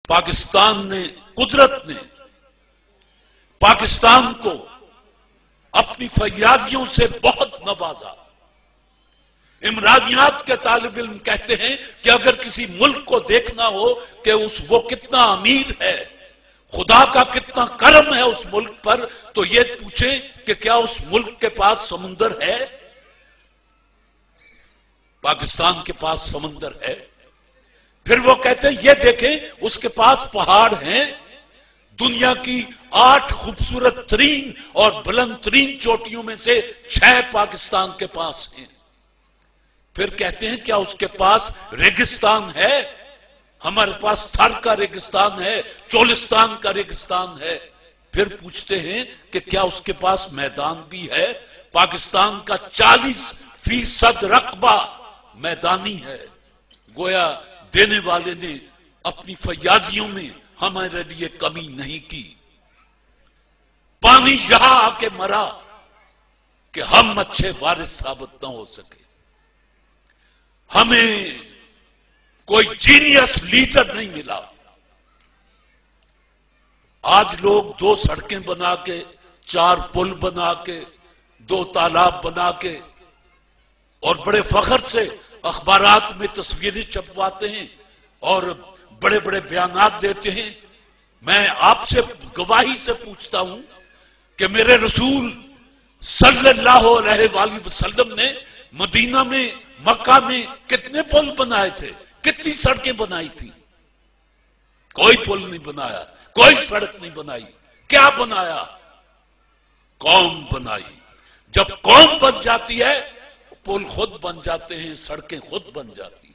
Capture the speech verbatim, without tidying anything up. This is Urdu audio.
پاکستان نے، قدرت نے پاکستان کو اپنی فیاضیوں سے بہت نوازا۔ عمرانیات کے طالب علم کہتے ہیں کہ اگر کسی ملک کو دیکھنا ہو کہ اس وہ کتنا امیر ہے، خدا کا کتنا کرم ہے اس ملک پر، تو یہ پوچھیں کہ کیا اس ملک کے پاس سمندر ہے؟ پاکستان کے پاس سمندر ہے۔ پھر وہ کہتے ہیں یہ دیکھیں اس کے پاس پہاڑ ہیں، دنیا کی آٹھ خوبصورت ترین اور بلند ترین چوٹیوں میں سے چھ پاکستان کے پاس ہیں۔ پھر کہتے ہیں کیا اس کے پاس ریگستان ہے؟ ہمارے پاس تھر کا ریگستان ہے، چولستان کا ریگستان ہے۔ پھر پوچھتے ہیں کہ کیا اس کے پاس میدان بھی ہے؟ پاکستان کا چالیس فیصد رقبہ میدانی ہے۔ گویا دینے والے نے اپنی فیاضیوں میں ہمارے لیے کمی نہیں کی۔ پانی یہاں آ کے مرا کہ ہم اچھے وارث ثابت نہ ہو سکے۔ ہمیں کوئی جینیس لیڈر نہیں ملا۔ آج لوگ دو سڑکیں بنا کے، چار پل بنا کے، دو تالاب بنا کے اور بڑے فخر سے اخبارات میں تصویریں چھپواتے ہیں اور بڑے بڑے بیانات دیتے ہیں۔ میں آپ سے گواہی سے پوچھتا ہوں کہ میرے رسول صلی اللہ علیہ وآلہ وسلم نے مدینہ میں، مکہ میں کتنے پل بنائے تھے، کتنی سڑکیں بنائی تھی؟ کوئی پل نہیں بنایا، کوئی سڑک نہیں بنائی۔ کیا بنایا؟ قوم بنائی۔ جب قوم بن جاتی ہے پل خود بن جاتے ہیں، سڑکیں خود بن جاتی ہیں۔